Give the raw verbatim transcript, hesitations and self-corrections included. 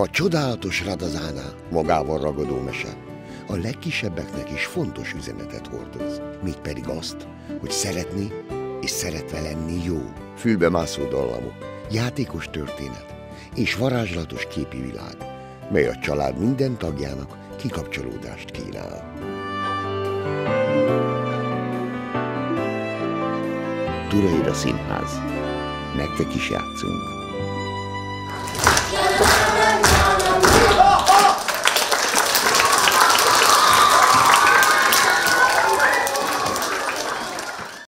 A csodálatos Radazánál magával ragadó mese a legkisebbeknek is fontos üzenetet hordoz, mégpedig azt, hogy szeretni és szeretve lenni jó. Fülbemászó dallamok, játékos történet és varázslatos képi világ, mely a család minden tagjának kikapcsolódást kínál. Turaida Színház. Nektek is játszunk.